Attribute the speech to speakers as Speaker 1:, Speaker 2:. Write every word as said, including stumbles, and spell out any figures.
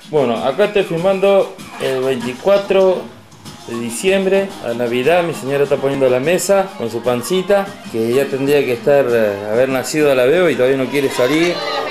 Speaker 1: Bueno, acá estoy filmando el veinticuatro de diciembre, a Navidad. Mi señora está poniendo la mesa con su pancita, que ya tendría que estar, haber nacido a la veo y todavía no quiere salir.